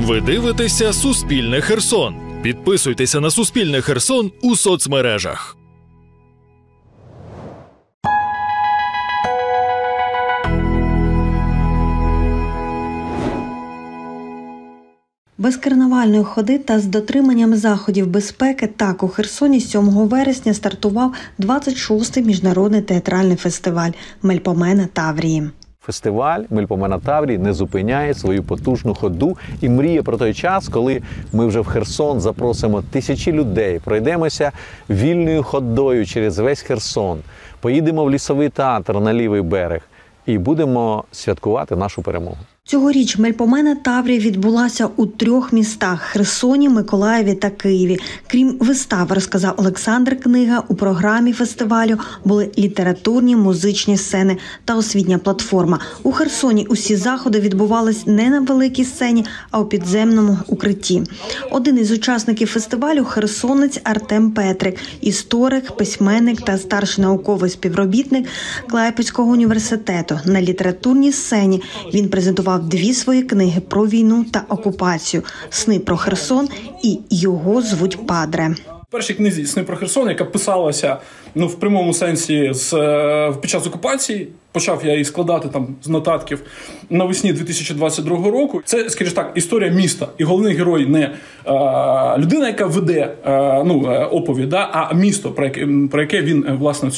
Ви дивитеся «Суспільне Херсон». Підписуйтеся на «Суспільне Херсон» у соцмережах. Без карнавальної ходи та з дотриманням заходів безпеки так у Херсоні 7 вересня стартував 26-й міжнародний театральний фестиваль «Мельпомена Таврії». Фестиваль «Мельпомена Таврії» не зупиняє свою потужну ходу і мріє про той час, коли ми вже в Херсон запросимо тисячі людей, пройдемося вільною ходою через весь Херсон, поїдемо в лісовий театр на лівий берег і будемо святкувати нашу перемогу. Цьогоріч Мельпомена Таврії відбулася у 3 містах – Херсоні, Миколаєві та Києві. Крім вистав, розказав Олександр Книга, у програмі фестивалю були літературні, музичні сцени та освітня платформа. У Херсоні усі заходи відбувались не на великій сцені, а у підземному укритті. Один із учасників фестивалю – херсонець Артем Петрик, історик, письменник та старший науковий співробітник Клайпецького університету. На літературній сцені він презентував 2 свої книги про війну та окупацію «Сни про Херсон» і «Його звуть Падре». В першій книзі «Сни про Херсон», яка писалася в прямому сенсі під час окупації, почав я її складати з нотатків навесні 2022 року. Це, скажімо так, історія міста. І головний герой не людина, яка веде оповідь, а місто, про яке він, власне,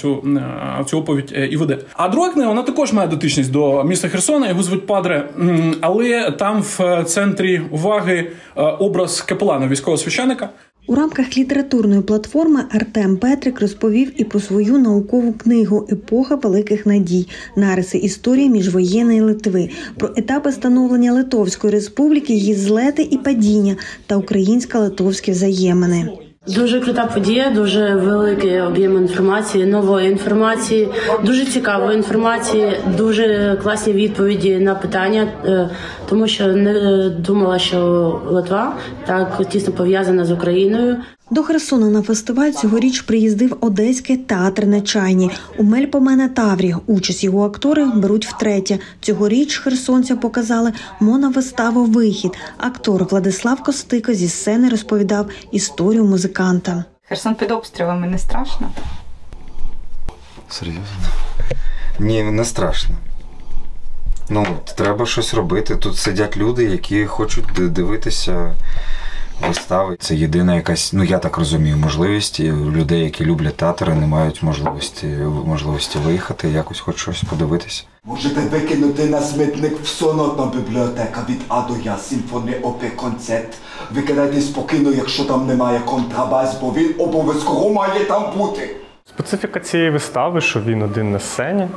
цю оповідь і веде. А друга книга, вона також має дотичність до міста Херсона, його звуть Падре, але там в центрі уваги образ капелана, військового священника. У рамках літературної платформи Артем Петрик розповів і про свою наукову книгу «Епоха великих надій. Нариси історії міжвоєнної Литви», про етапи становлення Литовської республіки, її злети і падіння та українсько-литовські взаємини. Дуже крута подія, дуже великий об'єм інформації, нової інформації, дуже цікавої інформації, дуже класні відповіді на питання, тому що не думала, що Литва так тісно пов'язана з Україною. До Херсона на фестиваль цьогоріч приїздив Одеський театр на Чайні. У «Мельпомена Таврії» участь його актори беруть втретє. Цьогоріч херсонцям показали моновиставу «Вихід». Актор Владислав Костико зі сцени розповідав історію музиканта. Херсон під обстрілами не страшно? Серйозно? Ні, не страшно. Треба щось робити. Тут сидять люди, які хочуть дивитися вистави. Це єдина якась, я так розумію, можливість. Людей, які люблять театр, не мають можливості виїхати, якось хоч щось подивитися. Можете викинути на смітник всю нотну бібліотека від А до Я, симфонія, опера, концерт. Викидайте спокійно, якщо там немає контрабас, бо він обов'язково має там бути. Специфіка цієї вистави, що він один на сцені,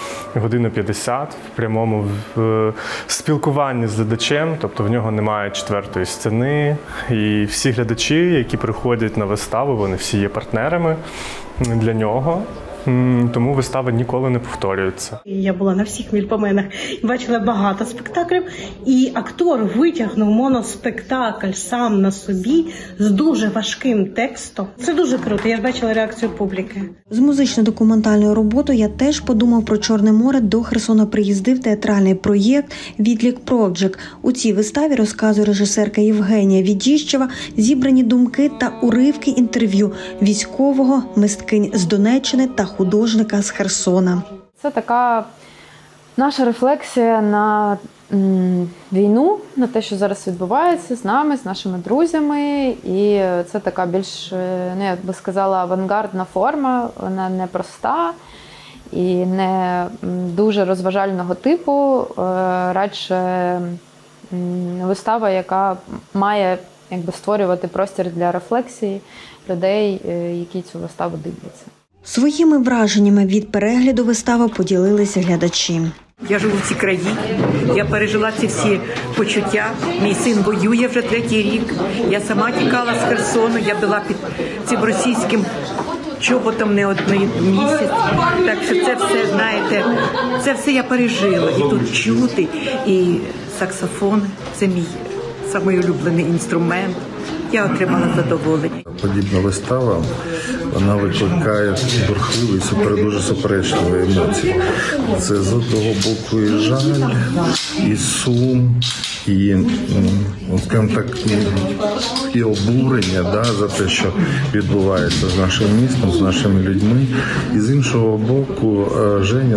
1:50 в прямому спілкуванні з глядачем, тобто в нього немає 4-ї сцени. І всі глядачі, які приходять на виставу, вони всі є партнерами для нього. Тому вистава ніколи не повторюється. Я була на всіх мельпоменах, бачила багато спектаклів, і актор витягнув моноспектакль сам на собі з дуже важким текстом. Це дуже круто, я ж бачила реакцію публіки. З музично-документальною роботою я теж подумав про Чорне море. До Херсона приїздив театральний проєкт «Відлік Проджект». У цій виставі, розказує режисерка Євгенія Відіщева, зібрані думки та уривки інтерв'ю військового, мисткинь з Донеччини та художника з Херсона. Це така наша рефлексія на війну, на те, що зараз відбувається з нами, з нашими друзями. І це така більш, я би сказала, авангардна форма, вона не проста і не дуже розважального типу, радше вистава, яка має створювати простір для рефлексії людей, які цю виставу дивляться. Своїми враженнями від перегляду вистави поділилися глядачі. Я живу в цій країні, я пережила ці всі почуття. Мій син воює вже 3-й рік. Я сама тікала з Херсону, я була під цим російським чоботом не один місяць. Так що це все, знаєте, це все я пережила. І тут чути, і саксофон – це мій самий улюблений інструмент. я отримала задоволення. Подібна вистава, вона викликає бурхливі, дуже суперечливі емоції. Це з одного боку і жаль, і сум, і, скажімо так, і обурення за те, що відбувається з нашим містом, з нашими людьми. І з іншого боку, Женя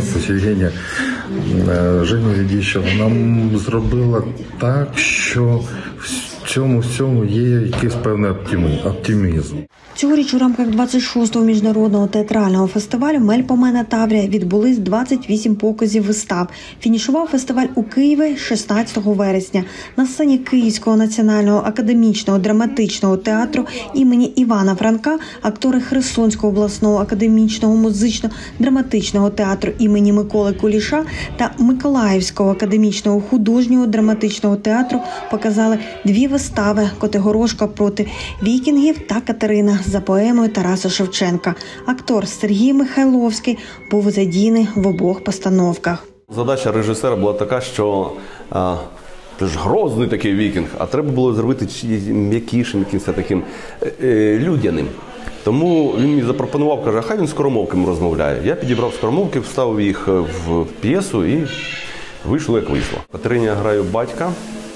Відіща, вона зробила так, що в цьому є якийсь певний оптимізм. Цьогоріч у рамках 26-го міжнародного театрального фестивалю «Мельпомена Таврія» відбулись 28 показів вистав. Фінішував фестиваль у Києві 16 вересня. На сцені Київського національного академічного драматичного театру імені Івана Франка актори Херсонського обласного академічного музично-драматичного театру імені Миколи Куліша та Миколаївського академічного художнього драматичного театру показали дві вистави «Котигорошка проти вікінгів» та «Катерина» за поемою Тараса Шевченка. Актор Сергій Михайловський був задіяний в обох постановках. Задача режисера була така, що це ж грозний такий вікінг, а треба було зробити м'якішим, якимось таким людяним. Тому він мені запропонував, каже, хай він скоромовками розмовляє. Я підібрав скоромовки, вставив їх в п'єсу і вийшло, як вийшло. Катерині я граю батька.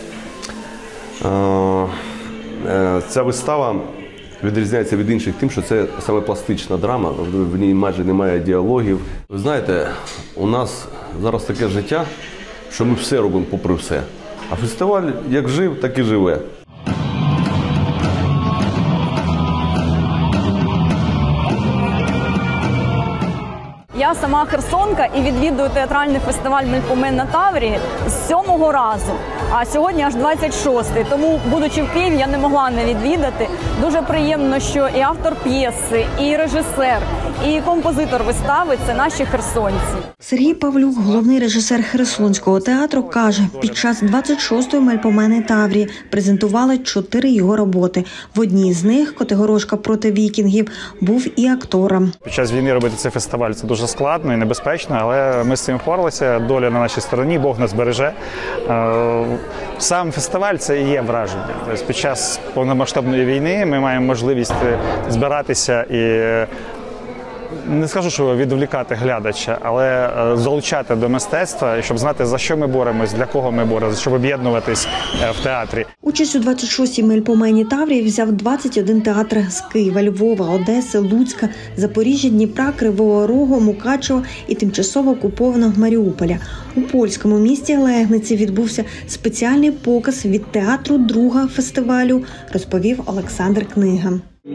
Ця вистава відрізняється від інших тим, що це саме пластична драма, в ній майже немає діалогів. Ви знаєте, у нас зараз таке життя, що ми все робимо попри все. А фестиваль як жив, так і живе. Я сама херсонка і відвідую театральний фестиваль «Мельпомена Таврії» з 7-го разу, а сьогодні аж 26-й. Тому, будучи в Києві, я не могла не відвідати. Дуже приємно, що і автор п'єси, і режисер, і композитор вистави – це наші херсонці. Сергій Павлюк, головний режисер Херсонського театру, каже, під час 26-ї «Мельпомени Таврії» презентували 4 його роботи. В одній з них «Котигорошка проти вікінгів» був і актором. Під час війни робити цей фестиваль – це дуже складно і небезпечно, але ми з цим впоралися, доля на нашій стороні, Бог нас береже. Сам фестиваль – це і є враження. Тобто під час повномасштабної війни ми маємо можливість збиратися і, не скажу, що відволікати глядача, але залучати до мистецтва, щоб знати, за що ми боремось, для кого ми боремось, щоб об'єднуватись в театрі. Участь у 26-й «Мельпомені Таврії» взяв 21 театр з Києва, Львова, Одеси, Луцька, Запоріжжя, Дніпра, Кривого Рогу, Мукачева і тимчасово окупованого Маріуполя. У польському місті Легниці відбувся спеціальний показ від театру «Друга» фестивалю, розповів Олександр Книга.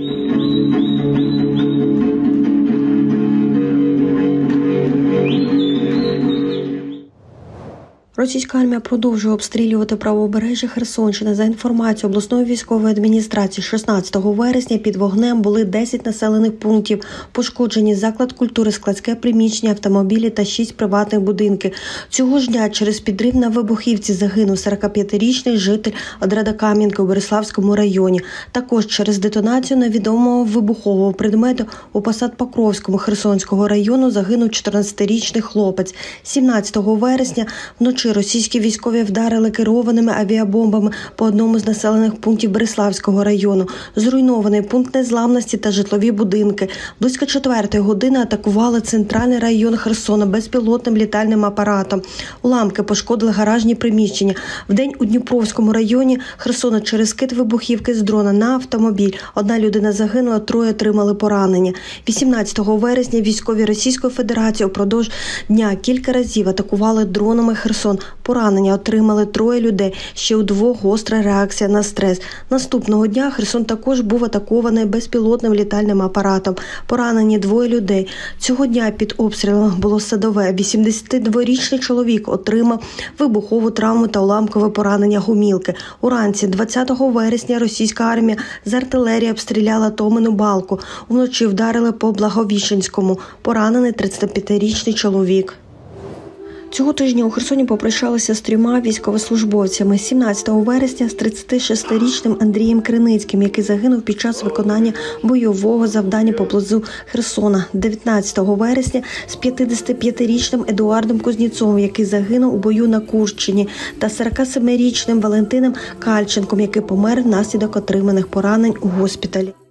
Російська армія продовжує обстрілювати правобережжя Херсонщини. За інформацією обласної військової адміністрації, 16 вересня під вогнем були 10 населених пунктів. Пошкоджені заклад культури, складське приміщення, автомобілі та 6 приватних будинків. Цього ж дня через підрив на вибухівці загинув 45-річний житель Одрада-Кам'янки у Береславському районі. Також через детонацію невідомого вибухового предмету у Посад-Покровському Херсонського району загинув 14-річний хлопець. 17 вересня вночі російські військові вдарили керованими авіабомбами по одному з населених пунктів Береславського району. Зруйнований пункт незламності та житлові будинки. Близько 4-ї години атакували центральний район Херсона безпілотним літальним апаратом. Уламки пошкодили гаражні приміщення. Вдень у Дніпровському районі Херсона через скид вибухівки з дрона на автомобіль. 1 людина загинула, 3 отримали поранення. 18 вересня військові Російської Федерації упродовж дня кілька разів атакували дронами Херсон. Поранення отримали 3 людей, ще у 2 гостра реакція на стрес. Наступного дня Херсон також був атакований безпілотним літальним апаратом. Поранені 2 людей. Цього дня під обстрілами було Садове. 82-річний чоловік отримав вибухову травму та уламкове поранення гумілки. Уранці 20 вересня російська армія з артилерії обстріляла Томину Балку. Вночі вдарили по Благовіщенському. Поранений 35-річний чоловік. Цього тижня у Херсоні попрощалися з 3 військовослужбовцями. 17 вересня з 36-річним Андрієм Криницьким, який загинув під час виконання бойового завдання поблизу Херсона. 19 вересня з 55-річним Едуардом Кузнєцовим, який загинув у бою на Курщині, та 47-річним Валентином Кальченком, який помер внаслідок отриманих поранень у госпіталі.